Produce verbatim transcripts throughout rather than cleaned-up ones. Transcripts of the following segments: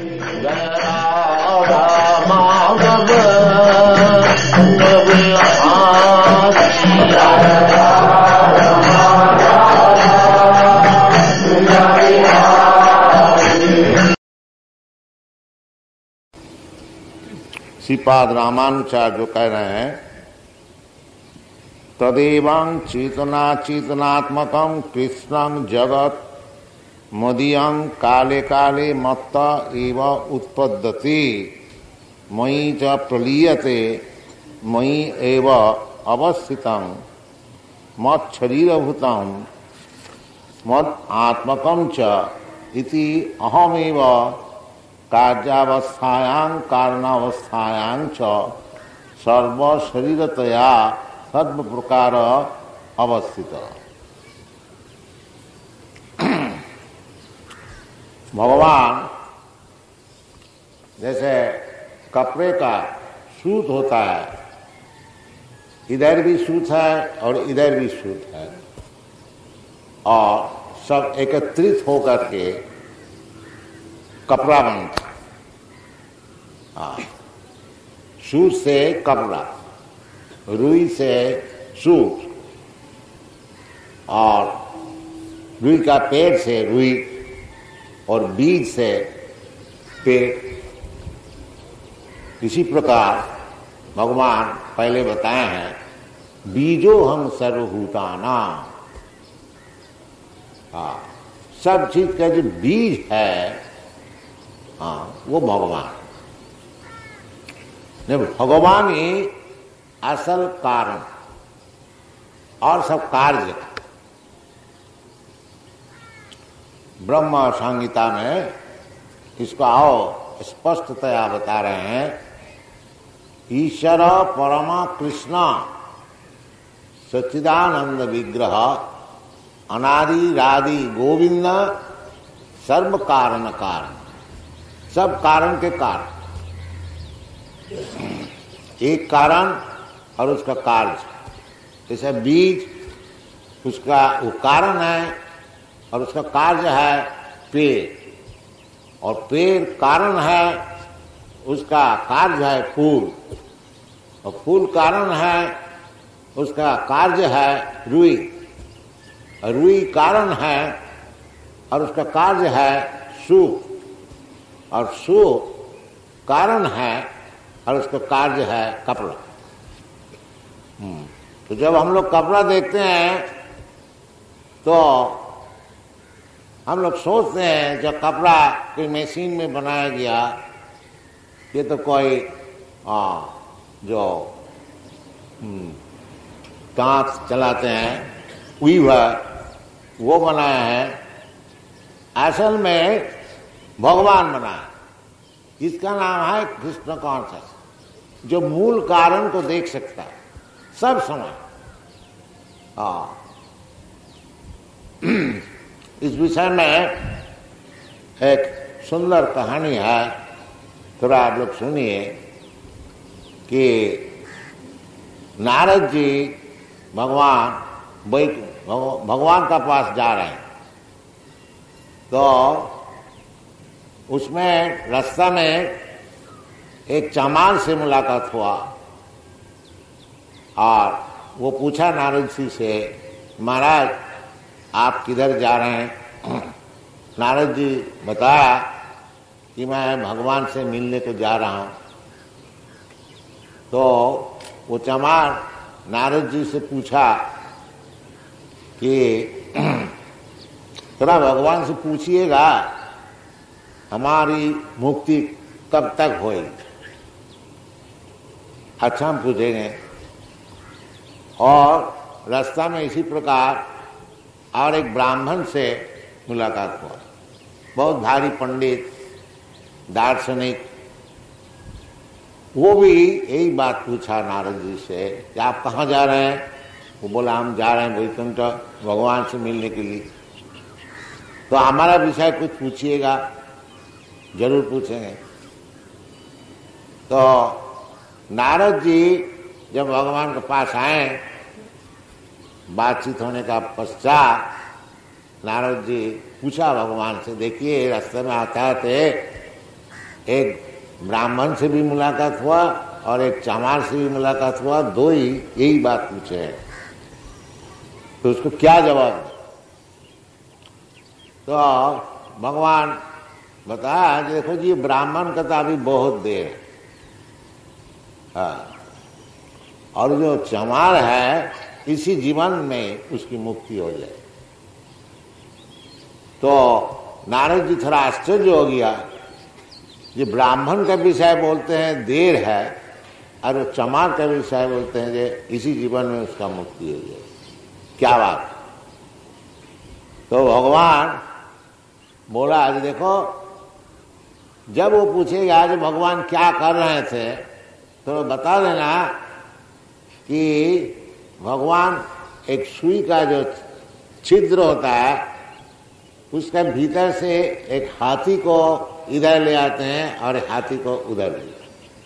जय राधा माधव श्रीपाद रामानुचार्य जो कह रहे हैं, तदेवं चेतना चेतनात्मकं कृष्णं जगत मदीयं काले काले मत्ता एव उत्पद्यते मयि च प्रलीयते मयि एव अवस्थितं मत् शरीरभूतं मत् आत्मकं च इति अहमेव कार्यावस्थायां कारणावस्थायां च सर्वशरीरतया सर्व प्रकार अवस्थित। भगवान जैसे कपड़े का सूत होता है, इधर भी सूत है और इधर भी सूत है, और सब एकत्रित होकर के कपड़ा बनता। हाँ, सूत से कपड़ा, रुई से सूत, और रुई का पेड़ से रुई, और बीज से पेड़। इसी प्रकार भगवान पहले बताए हैं, बीजो हम सर्वभूताना। हाँ, सब चीज का जो बीज है, हाँ, वो भगवान। भगवान ही असल कारण और सब कार्य। ब्रह्म संहिता में इसको आओ स्पष्टतया बता रहे हैं, ईश्वर परमा कृष्ण सच्चिदानंद विग्रह अनादि रादि गोविंद सर्व कारण कारण, सब कारण के कारण। एक कारण और उसका कार्य, जैसे बीज उसका वो कारण है और उसका कार्य है पेड़, और पेड़ कारण है, उसका कार्य है फूल, और फूल कारण है, उसका कार्य है रुई, और रुई कारण है और उसका कार्य है सूत, और सूत कारण है और उसका कार्य है कपड़ा। तो जब हम लोग कपड़ा देखते हैं तो हम लोग सोचते हैं जब कपड़ा कोई मशीन में बनाया गया, ये तो कोई आ, जो तांत चलाते हैं वीवर, वो बनाया है। असल में भगवान बनाया। इसका नाम है कृष्ण कॉन्शियस, जो मूल कारण को देख सकता है सब समय। हाँ, इस विषय में एक सुंदर कहानी है, थोड़ा आप लोग सुनिए। कि नारद जी भगवान भगवान का पास जा रहे हैं, तो उसमें रास्ता में एक चमार से मुलाकात हुआ, और वो पूछा नारद जी से, महाराज आप किधर जा रहे हैं? नारद जी बताया कि मैं भगवान से मिलने को जा रहा हूं। तो वो चमार नारद जी से पूछा कि थोड़ा भगवान से पूछिएगा हमारी मुक्ति कब तक होगी। अच्छा, हम पूछेंगे। और रास्ता में इसी प्रकार और एक ब्राह्मण से मुलाकात हुआ, बहुत भारी पंडित दार्शनिक। वो भी यही बात पूछा नारद जी से कि आप कहाँ जा रहे हैं? वो बोला हम जा रहे हैं वैकुंठ भगवान से मिलने के लिए। तो हमारा विषय कुछ पूछिएगा। जरूर पूछेंगे। तो नारद जी जब भगवान के पास आए, बातचीत होने का पश्चात नारद जी पूछा भगवान से, देखिए रास्ते में आता थे एक ब्राह्मण से भी मुलाकात हुआ और एक चमार से भी मुलाकात हुआ, दो ही यही बात पूछे हैं। तो उसको क्या जवाब दे? तो भगवान बताया, देखो जी ब्राह्मण का तो अभी बहुत देर है, हाँ, और जो चमार है इसी जीवन में उसकी मुक्ति हो जाए। तो नारद जी थोड़ा आश्चर्य हो गया, ये ब्राह्मण का विषय बोलते हैं देर है, और वो चमार का विषय बोलते हैं कि इसी जीवन में उसका मुक्ति हो जाए, क्या बात। तो भगवान बोला, आज देखो जब वो पूछेगा आज भगवान क्या कर रहे थे, तो बता देना कि भगवान एक सुई का जो छिद्र होता है उसका भीतर से एक हाथी को इधर ले आते हैं और हाथी को उधर ले जाते हैं।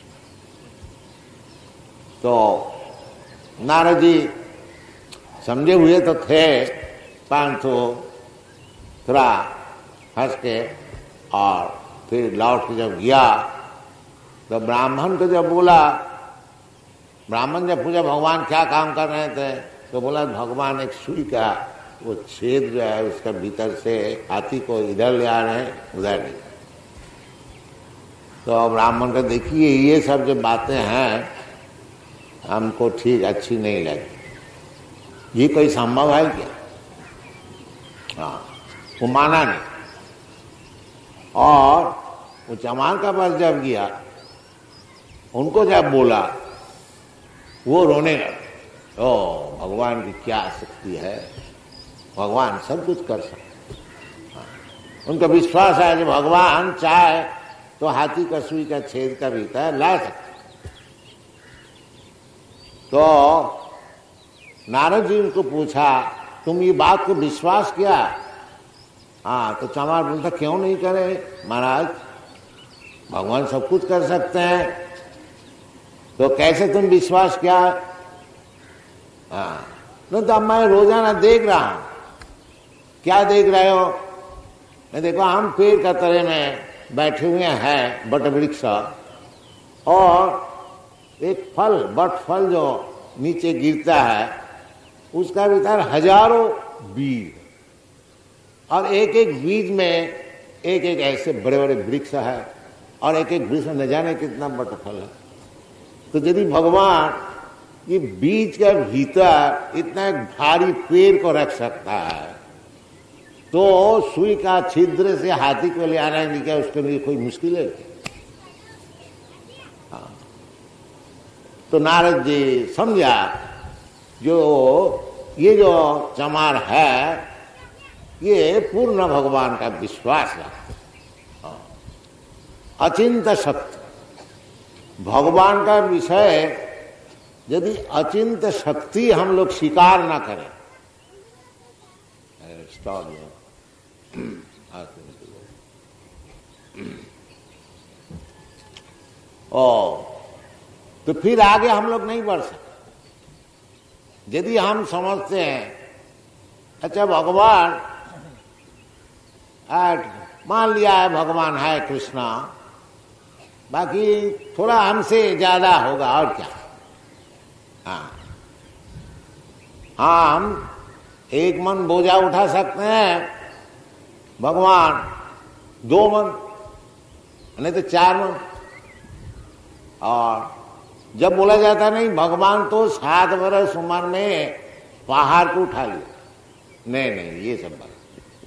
तो नारद जी समझे हुए तो थे, परंतु थोड़ा हंस के और फिर लौट के जब गया तो ब्राह्मण को जब बोला, ब्राह्मण जब पूछा भगवान क्या काम कर रहे थे, तो बोला भगवान एक सुई का वो छेद जो है उसका भीतर से हाथी को इधर ले आ रहे हैं उधर नहीं। तो ब्राह्मण को देखिए ये सब जो बातें हैं हमको ठीक अच्छी नहीं लगी, ये कोई संभव है क्या? हाँ, वो माना नहीं। और वो चमार का पास जब गया, उनको जब बोला, वो रोने लगे। ओ भगवान की क्या शक्ति है, भगवान सब कुछ कर सकते। उनका विश्वास है कि भगवान चाहे तो हाथी का सुई का छेद का भीतर ला सकते। तो नारद जी उनको पूछा, तुम ये बात को विश्वास किया? हाँ, तो चमार बोलता क्यों नहीं करे महाराज, भगवान सब कुछ कर सकते हैं, तो कैसे तुम विश्वास किया? हाँ, तो मैं रोजाना देख रहा हूं। क्या देख रहे हो? मैं देखो हम पेड़ का तले में बैठे हुए हैं, बट वृक्ष, और एक फल बट फल जो नीचे गिरता है उसका भीतर हजारों बीज, और एक एक बीज में एक एक ऐसे बड़े बड़े वृक्ष है, और एक एक वृक्ष में न जाने कितना बट फल है। तो यदि भगवान ये बीज के भीतर इतना एक भारी पेड़ को रख सकता है, तो सुई का छिद्र से हाथी को ले आना नहीं, क्या उसके लिए कोई मुश्किल है? हाँ। तो नारद जी समझा जो ये जो चमार है ये पूर्ण भगवान का विश्वास रखते, अचिंत शक्ति भगवान का विषय यदि अचिंत शक्ति हम लोग स्वीकार ना करें, ओ तो फिर आगे हम लोग नहीं बढ़ सकते। यदि हम समझते हैं अच्छा भगवान मान लिया है भगवान है कृष्णा, बाकी थोड़ा हमसे ज्यादा होगा और क्या, हाँ हाँ हम एक मन बोझा उठा सकते हैं, भगवान दो मन नहीं तो चार मन। और जब बोला जाता नहीं भगवान तो सात बरस उम्र में पहाड़ को उठा लिया, नहीं नहीं ये सब बात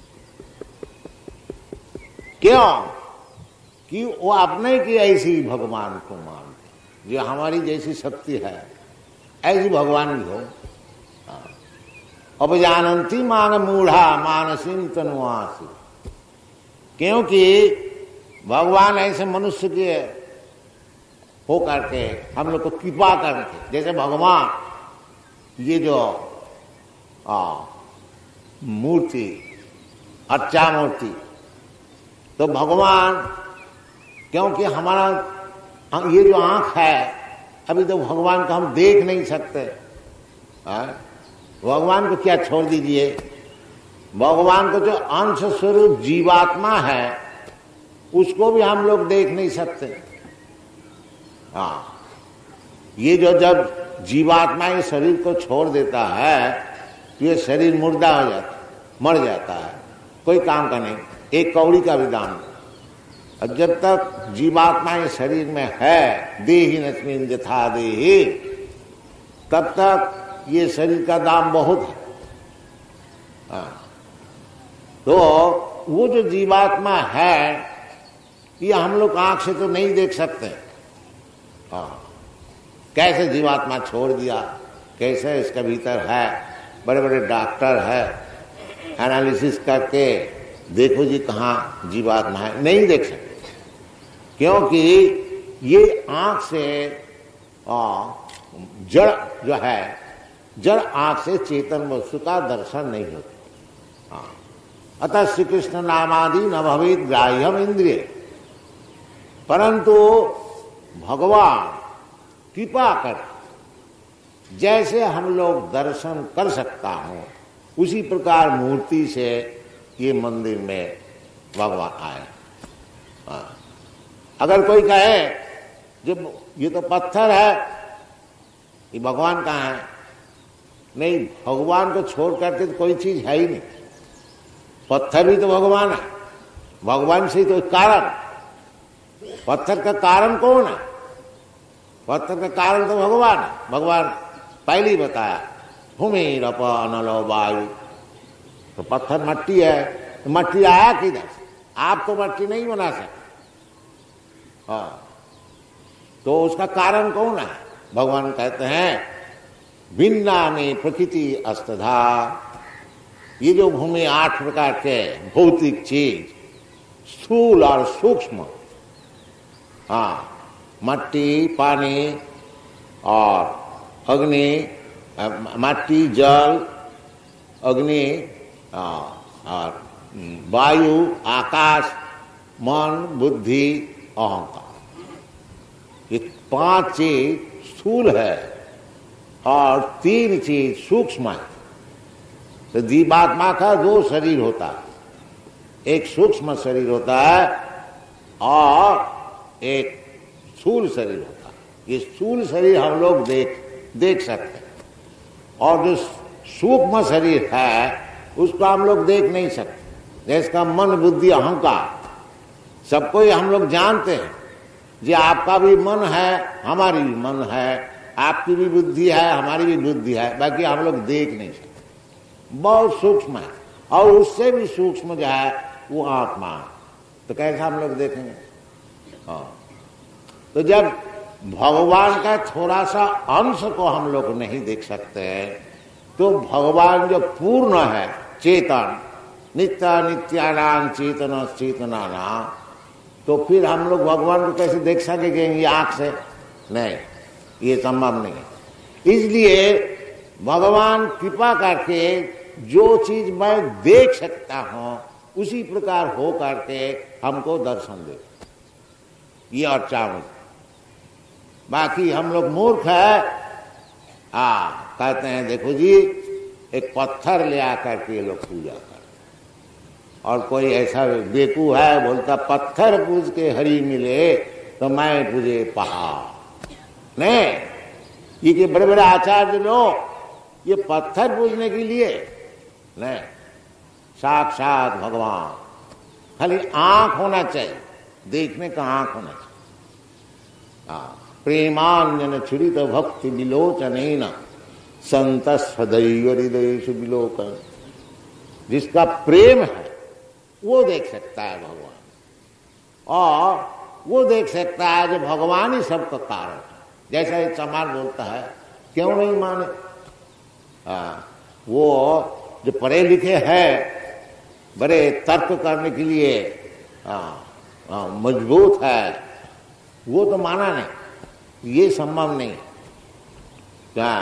क्यों कि वो अपने की ऐसी भगवान को मानते, जो हमारी जैसी शक्ति है ऐसी भगवान भी हो। अब जानती मान मूढ़ा मानसिम तनुआसी, क्योंकि भगवान ऐसे मनुष्य के हो करके हम लोग को कृपा करके, जैसे भगवान ये जो आ, मूर्ति अच्छा मूर्ति, तो भगवान क्योंकि हमारा ये जो आंख है अभी तो भगवान को हम देख नहीं सकते, आ? भगवान को क्या छोड़ दीजिए, भगवान को जो अंश स्वरूप जीवात्मा है उसको भी हम लोग देख नहीं सकते। हाँ, ये जो जब जीवात्मा ये शरीर को छोड़ देता है तो ये शरीर मुर्दा हो जाता, मर जाता है, कोई काम का नहीं, एक कौड़ी का भी दाम नहीं। और जब तक जीवात्मा ये शरीर में है, देहि नस्मिन् यथा देहि, तब तक ये शरीर का दाम बहुत है। हाँ, तो वो जो जीवात्मा है ये हम लोग आंख से तो नहीं देख सकते। हाँ, कैसे जीवात्मा छोड़ दिया, कैसे इसके भीतर है, बड़े बड़े डॉक्टर है, एनालिसिस करके देखो जी कहाँ जीवात्मा है, नहीं देख सकते, क्योंकि ये आंख से आ, जड़ जो है, जड़ आंख से चेतन वस्तु का दर्शन नहीं होता। हाँ, अतः श्री कृष्ण नामादि न भवेत ग्राह्यम इंद्रिय, परंतु भगवान कृपा कर जैसे हम लोग दर्शन कर सकता हूं उसी प्रकार मूर्ति से ये मंदिर में भगवान आए। हाँ, अगर कोई कहे जब ये तो पत्थर है, ये भगवान कहाँ है? नहीं, भगवान को छोड़ करके तो कोई चीज है ही नहीं। पत्थर भी तो भगवान है, भगवान से तो कारण, पत्थर का कारण कौन है? पत्थर का कारण तो भगवान है। भगवान पहले ही बताया, भूमि रप अनलो वायु, तो पत्थर मट्टी है, तो मट्टी आया किधर? आप तो मट्टी नहीं बना सकते। हाँ, तो उसका कारण कौन है? भगवान कहते हैं भिन्ना में प्रकृति अस्तधा, ये जो भूमि आठ प्रकार के भौतिक चीज, स्थूल और सूक्ष्म, हाँ, मट्टी, पानी और अग्नि, मट्टी, जल, अग्नि और वायु, आकाश, मन, बुद्धि, अहंकार, ये पांच चीज स्थूल है और तीन चीज सूक्ष्म है। तो जीवात्मा का दो शरीर होता है, एक सूक्ष्म शरीर होता है और एक स्थूल शरीर होता है। ये स्थूल शरीर हम लोग देख देख सकते हैं, और जो सूक्ष्म शरीर है उसको हम लोग देख नहीं सकते। जिसका मन, बुद्धि, अहंकार सबको ही हम लोग जानते हैं जी, आपका भी मन है, हमारी भी मन है, आपकी भी बुद्धि है, हमारी भी बुद्धि है, बाकी हम लोग देख नहीं सकते, बहुत सूक्ष्म है। और उससे भी सूक्ष्म जो है वो आत्मा है, तो कैसे हम लोग देखेंगे? हाँ, तो जब भगवान का थोड़ा सा अंश को हम लोग नहीं देख सकते हैं, तो भगवान जो पूर्ण है, चेतन, नित्य नित्यानां चेतन चेतनानां, तो फिर हम लोग भगवान को कैसे देख सकेंगे ये आंख से? नहीं, ये संभव नहीं है। इसलिए भगवान कृपा करके जो चीज मैं देख सकता हूं उसी प्रकार हो करके हमको दर्शन दे, ये और चाहूं। बाकी हम लोग मूर्ख है, आ कहते हैं देखो जी एक पत्थर ले आकर के ये लोग पूजा कर, और कोई ऐसा बेकू है बोलता पत्थर पूज के हरि मिले तो मैं पूजे पहाड़। नहीं, ये के बड़े बड़े आचार्य लोग ये पत्थर पूजने के लिए नहीं, साक्षात भगवान, खाली आंख होना चाहिए, देखने का आंख होना चाहिए। हाँ, प्रेमान्यन छुरित भक्ति विलोचन संत सदैव हृदय विलोकन, जिसका प्रेम है वो देख सकता है भगवान, और वो देख सकता है जो भगवान ही सबका कारण है। जैसा एक समाज बोलता है, क्यों नहीं माने? आ, वो जो पढ़े लिखे हैं, बड़े तर्क करने के लिए आ, आ, मजबूत है, वो तो माना नहीं, ये संभव नहीं। क्या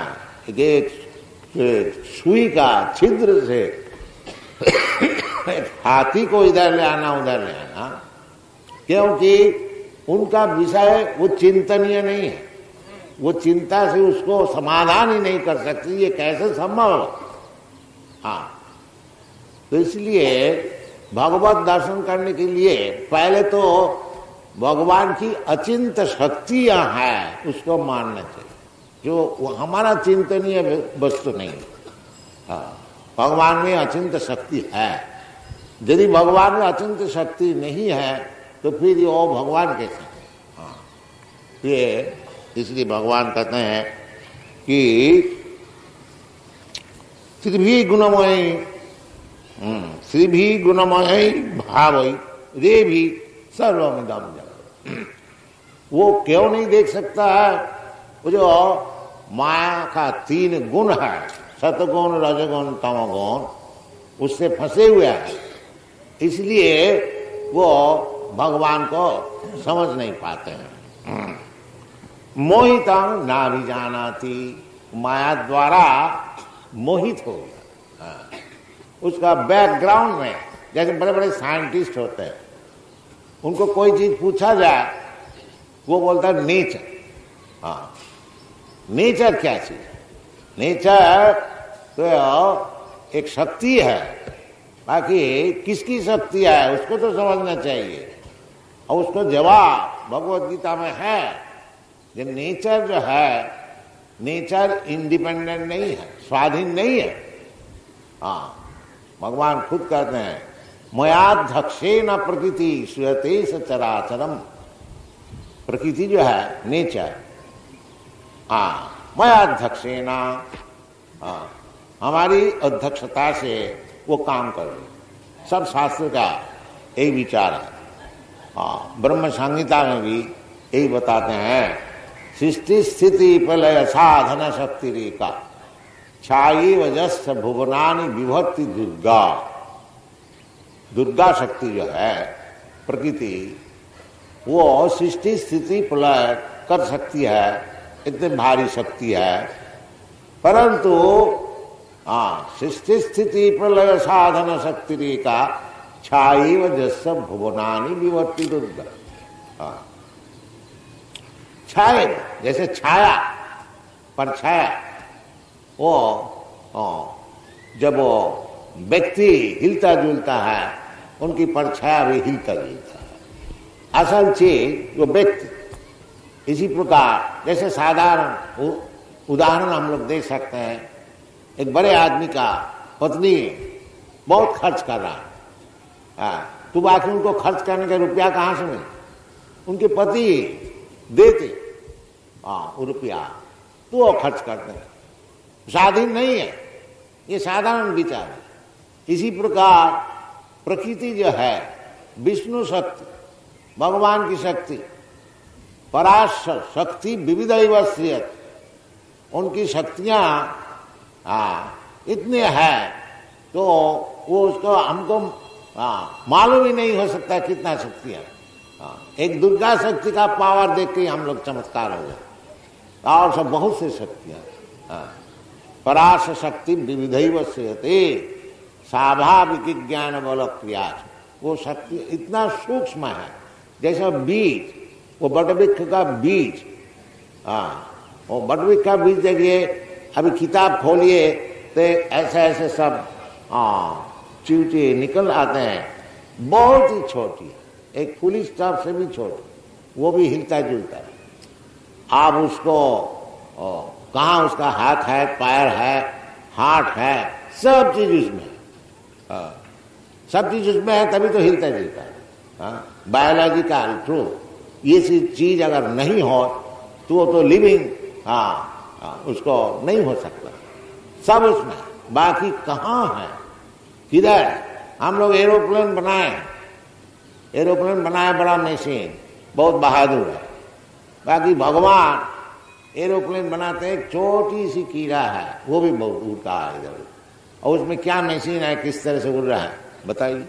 एक सुई का छिद्र से हाथी को इधर ले आना उधर ले आना, क्योंकि उनका विषय वो चिंतनीय नहीं है, वो चिंता से उसको समाधान ही नहीं कर सकती, ये कैसे संभव हो? हाँ, तो इसलिए भगवत दर्शन करने के लिए पहले तो भगवान की अचिंत शक्तियां हैं उसको मानना चाहिए, जो हमारा चिंतनीय वस्तु नहीं। हाँ, भगवान में अचिंत शक्ति है। यदि भगवान में अचिंत शक्ति नहीं है तो फिर वो भगवान कैसे है? हाँ, ये इसलिए भगवान कहते हैं कि श्री भी गुणमयी श्री भी गुणमयी भावई रे भी सर्वमिदं जगत्। वो क्यों नहीं देख सकता है? वो जो माया का तीन गुण है, सतगुण रजगुण तमगुण, उससे फंसे हुए हैं, इसलिए वो भगवान को समझ नहीं पाते हैं। मोहितं नाभिजानाति, माया द्वारा मोहित हो गया। उसका बैकग्राउंड में जैसे बड़े बड़े साइंटिस्ट होते हैं, उनको कोई चीज पूछा जाए वो बोलता है नेचर। हाँ, नेचर क्या चीज? नेचर तो एक शक्ति है, बाकी किसकी शक्ति है उसको तो समझना चाहिए। और उसको जवाब भगवत गीता में है कि नेचर जो है, नेचर इंडिपेंडेंट नहीं है, स्वाधीन नहीं है। हाँ, भगवान खुद कहते हैं मयाध्यक्षेन प्रकृति श्रूयते सचराचरम। प्रकृति जो है नेचर, हाँ, मयाध्यक्षेन, हाँ, हमारी अध्यक्षता से वो काम कर रही। सब शास्त्र का यही विचार है। हाँ, ब्रह्म संहिता में भी यही बताते हैं, सृष्टि स्थिति प्रलय साधन शक्ति रेखा छाई वजस्थ भुवनानि विभक्ति दुर्गा। दुर्गा शक्ति जो है प्रकृति, वो सृष्टि स्थिति प्रलय कर सकती है, इतनी भारी शक्ति है। परंतु हाँ, सृष्टि स्थिति प्रलय साधन शक्ति रेखा छाई वजस्थ भुवनानि विभक्ति दुर्गा। हाँ, छाया जैसे छाया, परछाया, वो जब वो व्यक्ति हिलता जुलता है, उनकी परछाया भी हिलता जुलता है। असल चीज वो व्यक्ति। इसी प्रकार जैसे साधारण उदाहरण हम लोग देख सकते हैं, एक बड़े आदमी का पत्नी बहुत खर्च कर रहा है, तो बाकी उनको खर्च करने का रुपया कहाँ से मिले? उनके पति देते हाँ रुपया, तो वो खर्च करते हैं। स्वाधीन नहीं है, ये साधारण विचार है। इसी प्रकार प्रकृति जो है, विष्णु शक्ति, भगवान की शक्ति, पराश शक्ति विविधैव श्रियत, उनकी शक्तियां इतने हैं तो वो उसको हमको मालूम ही नहीं हो सकता कितना शक्तियां। एक दुर्गा शक्ति का पावर देख के हम लोग चमत्कार हो गए, और सब बहुत से शक्तियां। पराश शक्ति विविधैव श्रियते स्वाभाविक ज्ञान बल क्रिया। वो शक्ति इतना सूक्ष्म है, जैसा बीज, वो बटवृक्ष का बीज, हाँ, वो बटवृक्ष का बीज देखिए, अभी किताब खोलिए तो ऐसे ऐसे सब हाँ चिवटे निकल आते हैं, बहुत ही छोटी, एक फुली स्टॉप से भी छोटी, वो भी हिलता जुलता है। आप उसको कहाँ उसका हाथ है, पैर है, हाथ है, सब चीज उसमें है, सब चीज उसमें है, तभी तो हिलता जुलता है। बायोलॉजिकल ट्रू, ये चीज अगर नहीं हो तो वो तो लिविंग हाँ उसको नहीं हो सकता, सब उसमें। बाकी कहाँ है, किधर? हम लोग एरोप्लेन बनाए, एरोप्लेन बनाए बड़ा मशीन, बहुत बहादुर है। बाकी भगवान एरोप्लेन बनाते हैं, एक छोटी सी कीड़ा है, वो भी बहुत उड़ता है इधर, और उसमें क्या मशीन है, किस तरह से उड़ रहा है बताइए।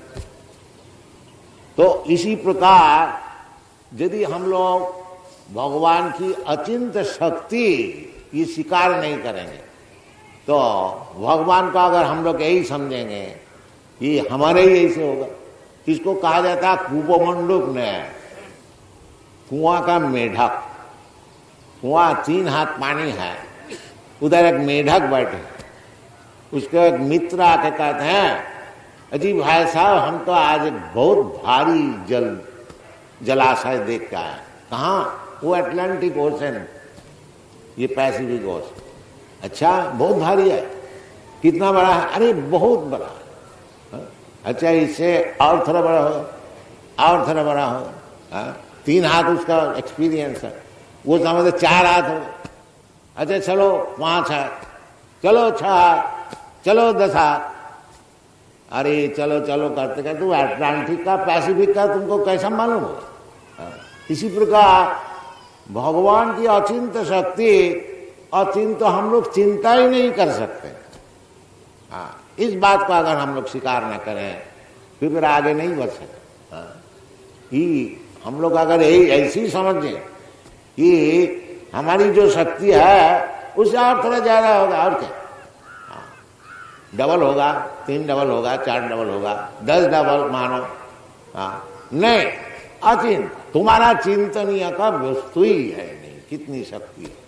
तो इसी प्रकार यदि हम लोग भगवान की अचिंत शक्ति ये स्वीकार नहीं करेंगे, तो भगवान का अगर हम लोग यही समझेंगे ये हमारे ही ऐसे होगा। इसको कहा जाता है कूपमंडूक ने, कुआं का मेढक। कुआं तीन हाथ पानी है, उधर एक मेढक बैठे, उसके एक मित्र आके कहते हैं अजी भाई साहब, हम तो आज एक बहुत भारी जल जलाशय देख के आए। कहाँ? वो अटलांटिक ओशन, ये पैसिफिक ओशन। अच्छा, बहुत भारी है। कितना बड़ा है? अरे बहुत बड़ा। अच्छा, इससे और थोड़ा बड़ा हो, और थोड़ा बड़ा हो। हा? तीन हाथ उसका एक्सपीरियंस है, वो समझते चार हाथ हो। अच्छा चलो पांच हाथ, चलो छह हाथ, चलो दस हाथ। अरे चलो चलो करते करते वो अटलांटिक का पैसिफिक का तुमको कैसा मालूम हो? इसी प्रकार भगवान की अचिंत शक्ति, अचिंत हम लोग चिंता ही नहीं कर सकते। हाँ, इस बात को अगर हम लोग स्वीकार न करें फिर आगे नहीं बढ़ सकते। हाँ, ही हम लोग अगर यही ऐसी समझें कि हमारी जो शक्ति है उससे और थोड़ा ज्यादा होगा, और क्या? हाँ, डबल होगा, तीन डबल होगा, चार डबल होगा, दस डबल मानो। हाँ, नहीं, अचिंत, तुम्हारा चिंतनीय का वस्तु ही है नहीं, कितनी शक्ति है।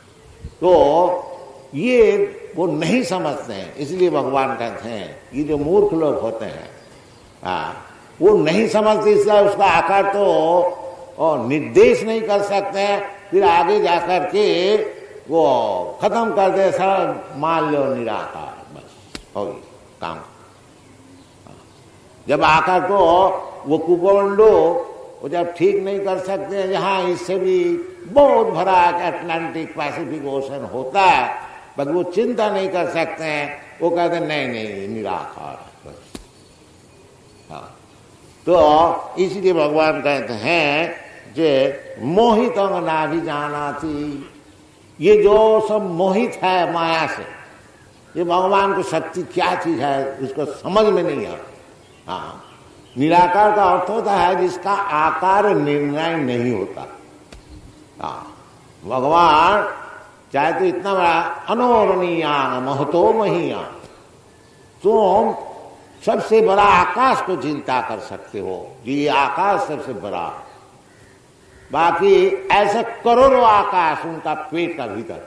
तो ये वो नहीं समझते हैं, इसलिए भगवान कहते हैं ये जो मूर्ख लोग होते हैं, हाँ, वो नहीं समझते, इसलिए उसका आकार तो और निर्देश नहीं कर सकते हैं। फिर आगे जाकर के वो खत्म कर दे, सर मान लो निराकार, बस हो गई काम। जब आकर तो वो कुपमंडो वो जब ठीक नहीं कर सकते हैं, जहाँ इससे भी बहुत भरा अटलांटिक पैसिफिक ओशन होता है, बस वो चिंता नहीं कर सकते हैं। वो कहते हैं नहीं नहीं निराकार बस। हाँ, तो इसलिए भगवान कहते हैं जे मोहित ना भी जाना थी, ये जो सब मोहित है माया से, ये भगवान को शक्ति क्या चीज है उसको समझ में नहीं है। हाँ, निराकार का अर्थ होता है जिसका आकार निर्णय नहीं होता। हाँ, भगवान चाहे तो इतना बड़ा अनोरणीयान महतो महियान, तुम सबसे बड़ा आकाश को चिंता कर सकते हो, ये आकाश सबसे बड़ा। बाकी ऐसे करोड़ों आकाश उनका पेट का भीतर।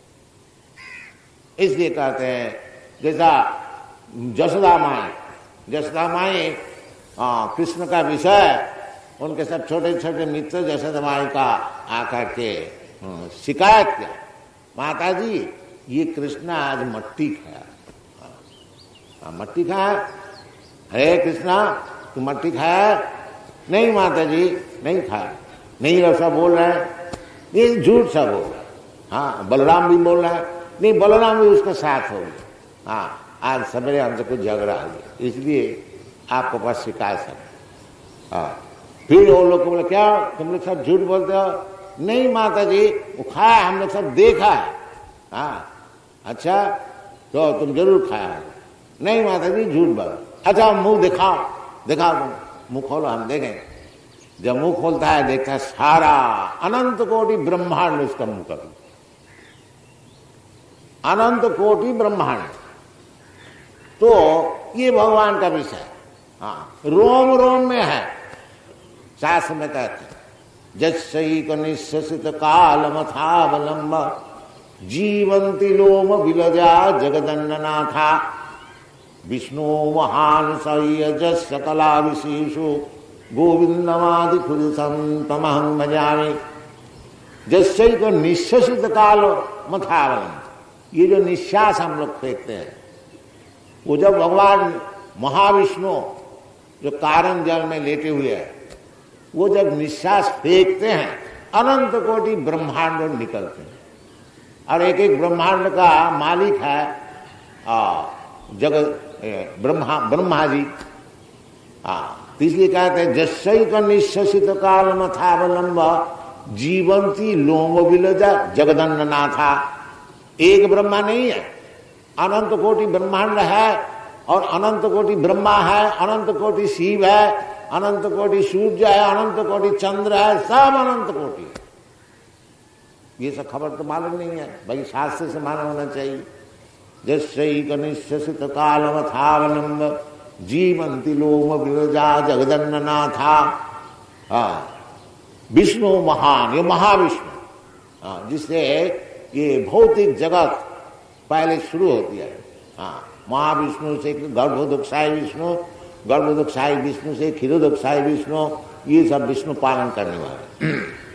इसलिए कहते हैं जैसा जसोदा माए, जसोदा माए कृष्ण का विषय, उनके सब छोटे छोटे मित्र जसोदा माई का आकर के शिकायत किया, माता जी ये कृष्ण आज मट्टी खाया। मट्टी खाया? अरे कृष्णा तू मट्टी खाया? नहीं माता जी नहीं खाया। नहीं ऐसा बोल रहे हैं, ये झूठ सा बोल रहा है। हाँ, बलराम भी बोल रहा है, नहीं बलराम भी उसके साथ हो गया। हाँ, आज सवेरे हमसे कुछ झगड़ा हो गया, इसलिए आपके पास शिकायत है। हाँ, फिर वो लोग बोले क्या तुम लोग सब झूठ बोलते हो? नहीं माता जी वो खाया, हम लोग सब देखा है। हाँ, अच्छा तो तुम जरूर खाया है। नहीं माता जी झूठ बोलो। अच्छा मुंह दिखाओ, दिखाओ तुम मुंह खोलो हम देखें। जब मुंह खोलता है देखता है सारा अनंत कोटि ब्रह्मांड उसका मुंह कर, अनंत कोटि ब्रह्मांड। तो ये भगवान का विषय, हाँ, रोम रोम में है। शास्त्र में कहते हैं जस्सैक निश्चित काल मथावलंब जीवंति लोम विलजा जगदन्ननाथा विष्णु महान सय्यज सकला विशेषु गोविंदमादि पुरुषं तमहं भजामि। जस्सैक निश्चित काल मथावलंब, ये जो निश्वास हम लोग फेंकते हैं, वो जब भगवान महाविष्णु जो कारण जल में लेटे हुए हैं, वो जब निश्वास फेंकते हैं अनंत कोटि ब्रह्मांड निकलते हैं। और एक एक ब्रह्मांड का मालिक है जगत ब्रह्मा ब्रह्मा जी। हाँ, इसलिए कहते हैं जस्सैक निश्चित काल मथावलंब जीवंती लोम विलजा जगदन्ननाथा। एक ब्रह्मा नहीं है, अनंत कोटि ब्रह्मांड है, और अनंत कोटि ब्रह्मा है, अनंत कोटि शिव है, अनंत कोटि सूर्य है, अनंत कोटि चंद्र है, सब अनंत कोटि है। ये सब खबर तो मालूम नहीं है भाई, शास्त्र से मालूम होना चाहिए। जस्सैक निश्चित कालमथावलंब जीवंति लोम विरजा जगदन्ननाथा। विष्णु महान, ये महाविष्णु जिससे ये भौतिक जगत पहले शुरू होती है। हाँ, महाविष्णु से गर्भोदकशाही विष्णु, गर्भोदकशाही विष्णु से क्षीरोदकशाही विष्णु, ये सब विष्णु पालन करने वाले।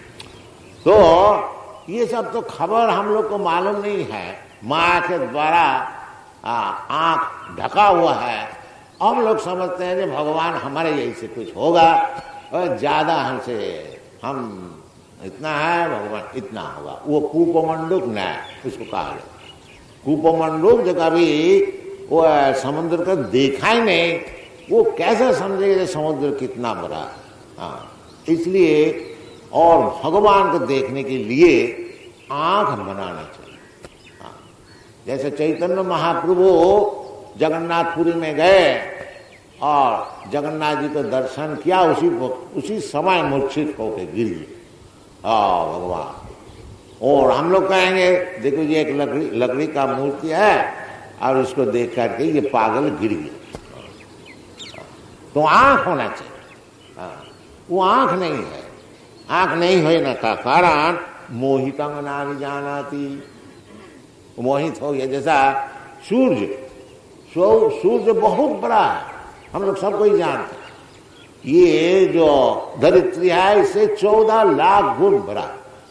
तो ये सब तो खबर हम लोग को मालूम नहीं है, माया के द्वारा आंख ढका हुआ है। हम लोग समझते हैं कि भगवान हमारे यही से कुछ होगा और ज्यादा हमसे, हम इतना है भगवान इतना होगा। वो कूपमंडूक न्याय उसको कहा गया। कूपमंडूक जो कभी वो समुद्र का देखा ही नहीं, वो कैसे समझेगा समुद्र कितना बड़ा। हाँ, इसलिए और भगवान को देखने के लिए आंख बनाना चाहिए। हाँ, जैसे चैतन्य महाप्रभु जगन्नाथपुरी में गए और जगन्नाथ जी को दर्शन किया, उसी उसी समय मूर्छित होकर गिर गए। हाँ भगवान। और हम लोग कहेंगे देखो ये एक लकड़ी लकड़ी का मूर्ति है और उसको देख करके ये पागल गिर गया। तो आंख होना चाहिए। हाँ, वो आंख नहीं है। आंख नहीं होने का कारण मोहितंग ना भी जानाती, मोहित हो गया। जैसा सूर्य, सूर्य बहुत बड़ा है, हम लोग सबको ही जानते हैं। ये जो धरित्री है इससे चौदह लाख गुण बड़ा।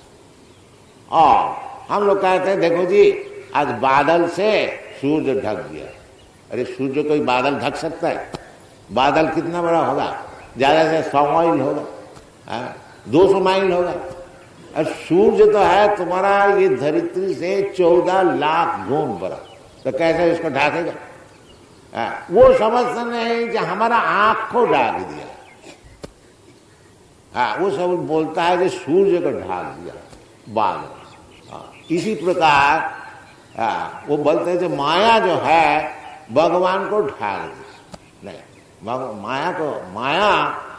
और हम लोग कहते हैं देखो जी आज बादल से सूर्य ढक गया। अरे सूर्य कोई बादल ढक सकता है? बादल कितना बड़ा होगा? ज्यादा से सौ माइल होगा, दो सौ माइल होगा। और सूर्य तो है तुम्हारा ये धरित्री से चौदह लाख गुण बड़ा, तो कैसे इसको ढाकेगा? वो समझते नहीं कि हमारा आंख को ढाक दिया। हाँ, वो सब बोलता है कि सूर्य को ढाक दिया बादल। इसी प्रकार हाँ, वो बोलते हैं कि माया जो है भगवान को ढाक दी। नहीं, माया को माया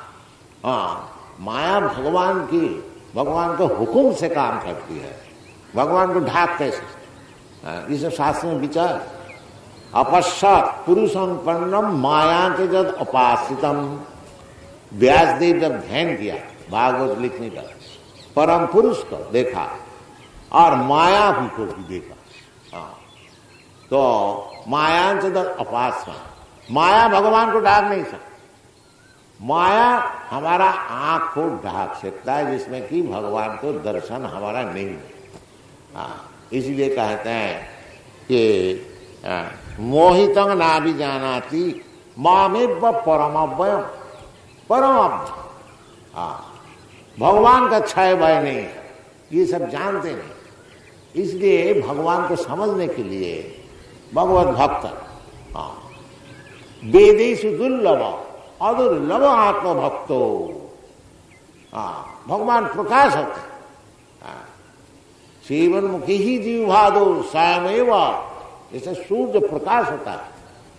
हाँ माया भगवान की, भगवान को हुक्म से काम करती है। भगवान को ढाक कैसे? इस शास्त्र में विचार। अपश्चात पुरुषोत्पन्नम माया के जब उपासितम, व्यासदेव जब ध्यान किया भागवत लिखने का, परम पुरुष को देखा और माया भी को भी देखा। हाँ, तो माया से जब उपासना, माया भगवान को ढाक नहीं सकती। माया हमारा आंख को ढाक सकता है, जिसमें कि भगवान को दर्शन हमारा नहीं है। हाँ, इसलिए कहते हैं कि मोहितंग ना भी जानाती मामेव परमव्ययम, परम। हाँ, भगवान का क्षय भय नहीं है, ये सब जानते नहीं। इसलिए भगवान को समझने के लिए भगवत भक्त हाँ वेदेषु दुर्लभ अदुर्लभ आत्मभक्तो। हाँ, भगवान प्रकाश होते। हाँ, सेवन मुखी ही जीवभादो स्वयमेव, जैसे सूर्य प्रकाश होता है।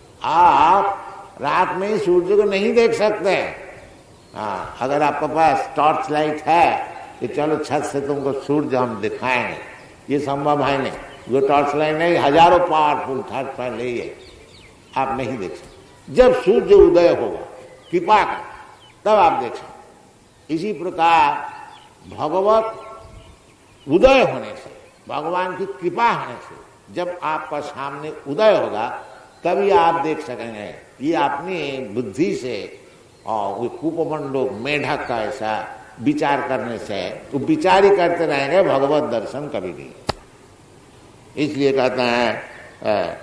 आप रात में सूर्य को नहीं देख सकते। हाँ, अगर आपके पास टॉर्च लाइट है कि चलो छत से तुमको सूर्य हम दिखाएंगे, ये संभव है नहीं। वो टॉर्च लाइट नहीं, हजारों पावरफुल टॉर्च लाइट ले है, आप नहीं देख सकते। जब सूर्य उदय होगा कृपा का, तब आप देख सकते। इसी प्रकार भगवत उदय होने से, भगवान की कृपा होने से जब आपका सामने उदय होगा तभी आप देख सकेंगे। ये अपनी बुद्धि से और वो कूपमंडूक मेढक का ऐसा विचार करने से वो विचार ही करते रहेंगे, भगवत दर्शन कभी नहीं। इसलिए कहते हैं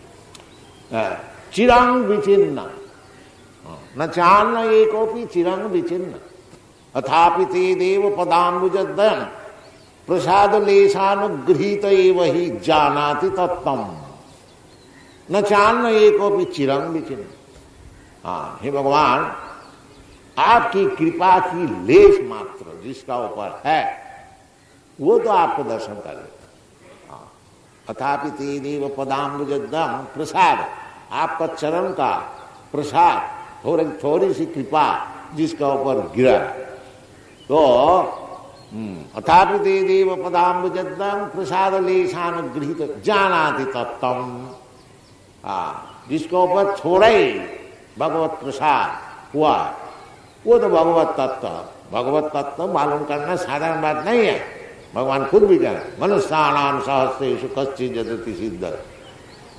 चिरंग विचिन्न न चान्न एकोपि चिरंग विचिन्न अथापि ते देव पदाम्बुजद्वयम् प्रसाद लेशानुगृहीत एव ही जानाति तत्तम न चान्न एकोपि चिरंग विचिन्न। हाँ, हे भगवान, आपकी कृपा की लेश मात्र जिसका ऊपर है वो तो आपको दर्शन करे। अथापि ते देव पदाम्बुजद्वयम् प्रसाद, आपका चरण का प्रसाद, थोड़ी थोड़ी सी कृपा जिसका ऊपर गिरा, तो अथापि ते देव पदाम्बुजद्वयम् प्रसाद लेशानुगृहीत जानाति तत्तम। हाँ, जिसके ऊपर थोड़ा ही भगवत प्रसाद हुआ वो तो भगवत तत्व। भगवत तत्व मालूम करना साधारण बात नहीं है। भगवान खुद भी कह, मनुष्याणाम सहस्रेषु कश्चित् जदति सिद्ध।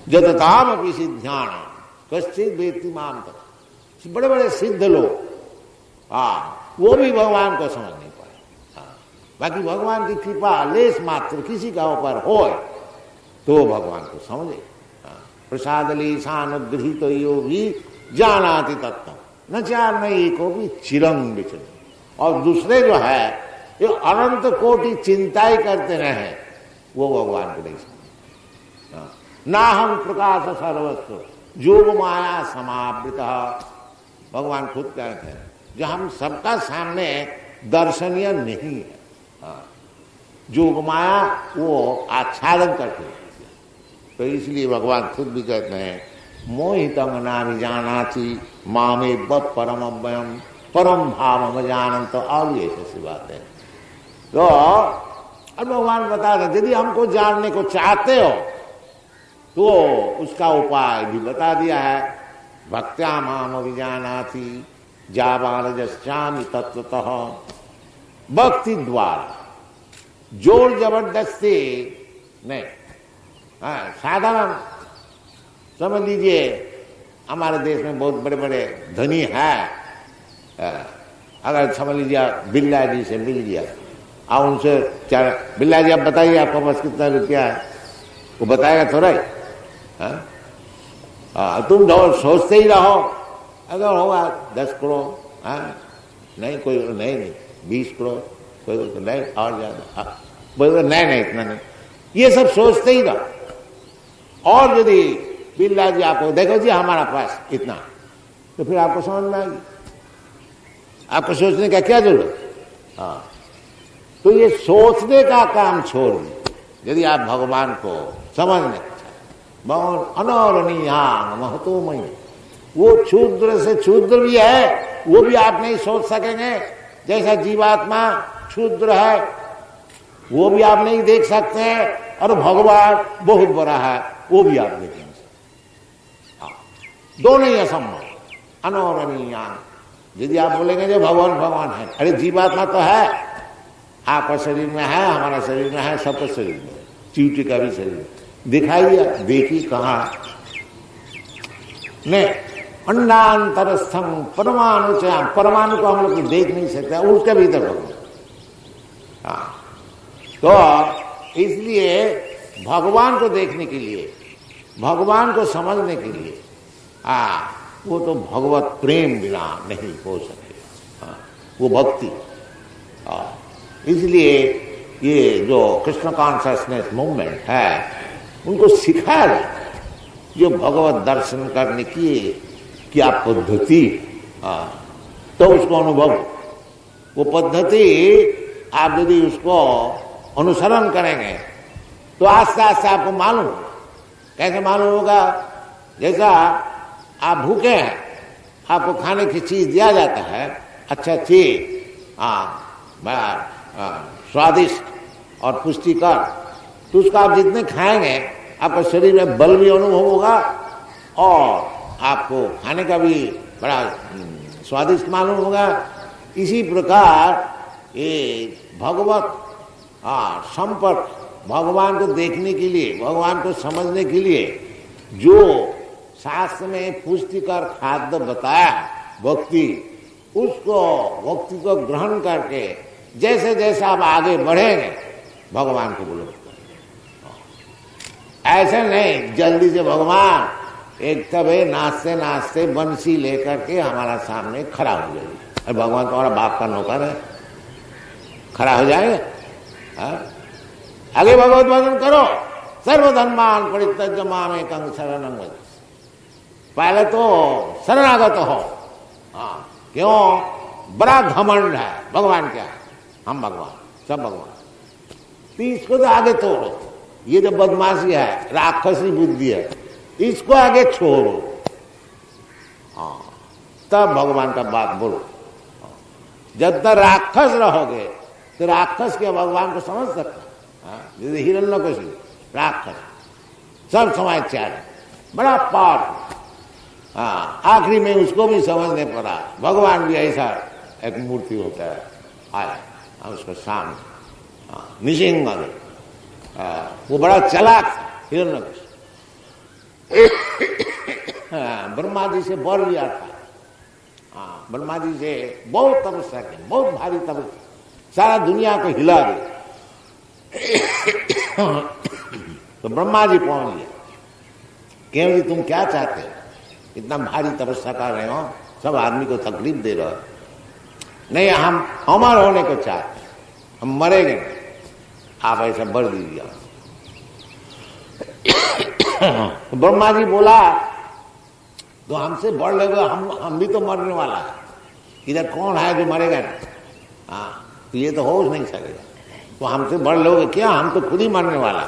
जतताम अपि सिद्ध्याण कश्चित वेत्ति माम तत्। बड़े बड़े सिद्ध लोग हाँ वो भी भगवान को समझ नहीं पाए। हाँ, बाकी भगवान की कृपा लेस मात्र किसी का ऊपर हो तो भगवान को समझे। प्रसाद लीसानुगृहीत तो यो भी जानाति तत्व न चार नहीं को भी चिरंग विचल। और दूसरे जो है ये अनंत कोटि चिंता ही करते रहे वो भगवान को नहीं समझे। ना हम प्रकाश सर्वस्व जोग माया समावृत। भगवान खुद कहते हैं जो हम सबका सामने दर्शनीय नहीं है, जोग माया वो आच्छादन करते हैं। तो इसलिए भगवान खुद भी कहते हैं मोहितं नाभिजानाति मामे बत परम अव्ययम परम भाव जानन। तो और ये ऐसी बात है। तो अब भगवान बता रहे यदि हमको जानने को चाहते हो तो उसका उपाय भी बता दिया है। भक्त्या माम अभिजानाति जाबालजश्चामि तत्वतः। भक्ति द्वारा जोर जबरदस्ती नहीं। हाँ, साधारण समझ लीजिए हमारे देश में बहुत बड़े बड़े धनी है, अगर समझ लीजिए बिल्ला जी से मिल गया और उनसे चार बिल्ला जी आप बताइए आपके पास कितना रुपया है, वो बताएगा थोड़ा ही। हाँ, तुम सोचते ही रहो अगर होगा दस करोड़, हाँ नहीं कोई नहीं नहीं बीस करोड़ कोई नहीं और ज्यादा, बोल नहीं नहीं इतना नहीं, ये सब सोचते ही रहो। और यदि बिल्ला जी आपको देखो जी हमारा पास इतना, तो फिर आपको समझ में आएगी, आपको सोचने का क्या जरूरत। हाँ, तो ये सोचने का काम छोड़ दीजिए यदि आप भगवान को समझने बहुत अनौरणीयान महतोमयी। वो क्षुद्र से क्षुद्र भी है, वो भी आप नहीं सोच सकेंगे। जैसा जीवात्मा क्षुद्र है वो भी आप नहीं देख सकते हैं, और भगवान बहुत बड़ा है वो भी आप देखेंगे। हाँ, दोनों ही असंभव अनौरणीयान। यदि आप बोलेंगे जो भगवान भगवान है, अरे जीवात्मा तो है, आपका शरीर में है, हमारा शरीर में है, सबका शरीर में, चींटी का भी शरीर दिखाइए, देखी कहा नहीं। अंडांतरस्थम परमाणु से परमाणु को हम लोग देख नहीं सकते, उसके भीतर भगवान। हाँ, तो इसलिए भगवान को देखने के लिए, भगवान को समझने के लिए हाँ वो तो भगवत प्रेम बिना नहीं हो सके। हाँ, वो भक्ति। हाँ, इसलिए ये जो कृष्ण कॉन्शसनेस मूवमेंट है उनको सिखाया जाता है जो भगवत दर्शन करने की क्या पद्धति, हाँ, तो उसको अनुभव, वो पद्धति आप यदि उसको अनुसरण करेंगे तो आस्ते आस्ते आपको मालूम। कैसे मालूम होगा? जैसा आप भूखे हैं, आपको खाने की चीज दिया जाता है, अच्छा चीज, हाँ स्वादिष्ट और पुष्टिकर, तो उसको आप जितने खाएंगे आपका शरीर में बल भी अनुभव होगा और आपको खाने का भी बड़ा स्वादिष्ट मालूम होगा। इसी प्रकार ये भगवत हाँ संपर्क, भगवान को देखने के लिए, भगवान को समझने के लिए जो शास्त्र में पुष्टिकर खाद्य बताया भक्ति, उसको भक्ति को ग्रहण करके जैसे जैसे आप आगे बढ़ेंगे भगवान को बोलो। ऐसे नहीं जल्दी से भगवान एक तबे नाचते नाचते बंसी लेकर के हमारा सामने खड़ा हो जाएगी। अरे भगवान तुम्हारा बाप का नौकर है, खड़ा हो जाएगा। आगे भगवत भजन करो, सर्वधर्मान परित्यज्य मामेकं शरणं व्रज। पहले तो शरणागत हो। हाँ, क्यों? बड़ा घमंड है, भगवान क्या है, हम भगवान, सब भगवान। तो इसको तो आगे तोड़ो, ये जो बदमाशी है, राक्षसी बुद्धि है, इसको आगे छोड़ो। हाँ, तब भगवान का बात बोलो। जब तक राक्षस रहोगे तो राक्षस के भगवान को समझ सकते। जैसे हिरण्यकशिपु राक्षस, सब समाचार बड़ा पाठ। हाँ, आखिरी में उसको भी समझने पड़ा भगवान भी ऐसा एक मूर्ति होता है, आया हम उसको सामने निशिंग, वो बड़ा चालाक था हिरण्यकशिपु। ब्रह्मा जी से बर लिया था। हाँ, ब्रह्मा जी से बहुत तपस्या की, बहुत भारी तपस्या, सारा दुनिया को हिला दी। तो ब्रह्मा जी पहुंच गए, क्यों जी तुम क्या चाहते हो, इतना भारी तपस्या कर रहे हो, सब आदमी को तकलीफ दे रहे हो। नहीं, हम अमर होने को चाहते, हम मरेंगे नहीं, आप ऐसा बर दीजिए। तो ब्रह्मा जी बोला तो हमसे बढ़ लेगा, हम हम भी तो मरने वाला है, इधर कौन है जो मरेगा नहीं। हाँ, तो ये तो हो नहीं सकेगा, तो हमसे बढ़ लोगे क्या, हम तो खुद ही मरने वाला।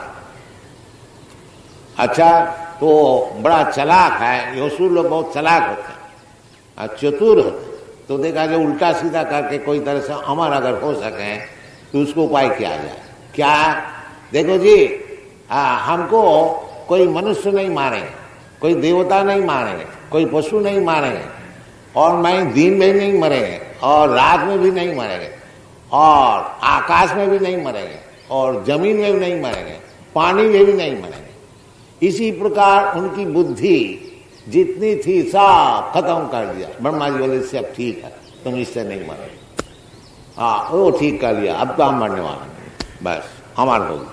अच्छा, तो बड़ा चलाक है, ये असुर लोग बहुत चलाक होते हैं, चतुर होते हैं। तो देखा जो उल्टा सीधा करके कोई तरह से अमर अगर हो सके तो उसको उपाय किया जाए। क्या, देखो जी, आ, हमको कोई मनुष्य नहीं मारेंगे, कोई देवता नहीं मारेंगे, कोई पशु नहीं मारेंगे, और मैं दिन में नहीं मरेंगे, और रात में भी नहीं मरेंगे, और आकाश में भी नहीं मरेंगे, और जमीन में भी नहीं मरेंगे, पानी में भी नहीं मरेंगे। इसी प्रकार उनकी बुद्धि जितनी थी सब खत्म कर दिया। ब्रह्मा जी बोले इससे अब ठीक है, तुम इससे नहीं मरोगे। हाँ, वो ठीक कर लिया, अब तो हम मरने वाले नहीं, बस हमारा होगी।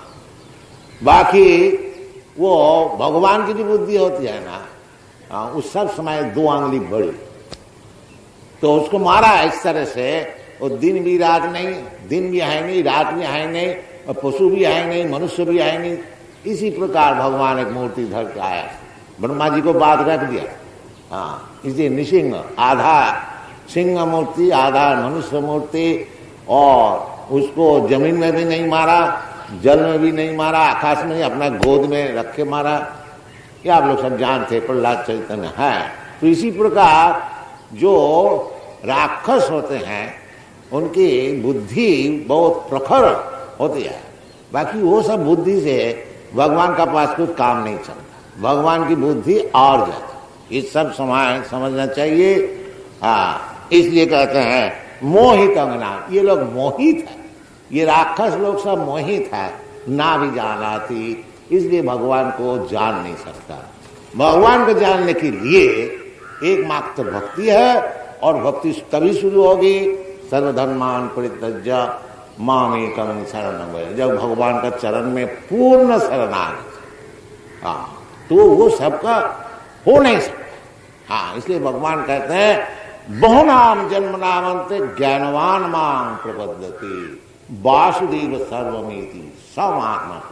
बाकी वो भगवान की जो बुद्धि होती है ना, आ, उस सब समय दो आंगली बड़ी, तो उसको मारा इस तरह से, वो दिन भी रात नहीं, दिन भी है नहीं, रात भी है नहीं, और पशु भी है नहीं, मनुष्य भी है नहीं। इसी प्रकार भगवान एक मूर्ति धर के आया, ब्रह्मा जी को बात रख दिया। हाँ, इसलिए निसिंह, आधा सिंह मूर्ति, आधा मनुष्य मूर्ति, और उसको जमीन में भी नहीं मारा, जल में भी नहीं मारा, आकाश में नहीं, अपना गोद में रख के मारा। ये आप लोग सब जानते, प्रहलाद चैतन्य है। तो इसी प्रकार जो राक्षस होते हैं उनकी बुद्धि बहुत प्रखर होती है, बाकी वो सब बुद्धि से भगवान का पास कुछ काम नहीं चलता, भगवान की बुद्धि और ज्यादा, इस सब समय समझना चाहिए। हाँ, इसलिए कहते हैं मोहित अंगना, ये लोग मोहित है, ये राक्षस लोग सब मोहित है, ना भी जाना थी, इसलिए भगवान को जान नहीं सकता। भगवान को जानने के लिए एकमात्र भक्ति है, और भक्ति तभी शुरू होगी सर्वधर्मान परित्यज्य मामेकं शरणं व्रज, जब भगवान का चरण में पूर्ण शरणागति। हाँ, तो वो सबका हो नहीं सकता। हाँ, इसलिए भगवान कहते हैं बहुनाम जन्म नामंते ज्ञानवान मां प्रपद्यते वासुदेव सर्वमिति समात्मा।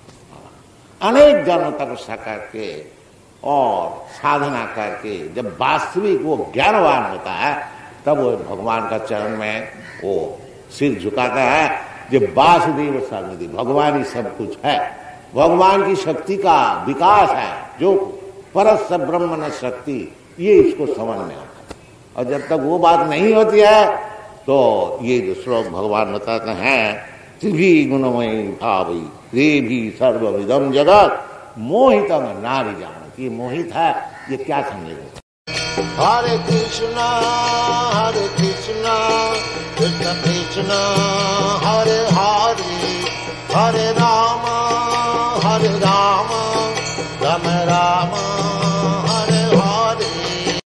अनेक जन्म तपस्या करके और साधना करके जब वास्तविक वो ज्ञानवान होता है, तब वो भगवान का चरण में वो सिर झुकाता है। जब वासुदेव सर्वमिति, भगवान ही सब कुछ है, भगवान की शक्ति का विकास है, जो परस ब्रह्म न शक्ति, ये इसको समझ में आता है। और जब तक वो बात नहीं होती है तो ये जो श्लोक भगवान बताते हैं, त्रिभी गुणमयी भावी रे भी सर्वविदम जगत मोहितम ना भी जानती, ये मोहित है, ये क्या समझेगा। हरे कृष्णा हरे कृष्णा कृष्ण कृष्ण हरे हरे, हरे राम हरे राम राम राम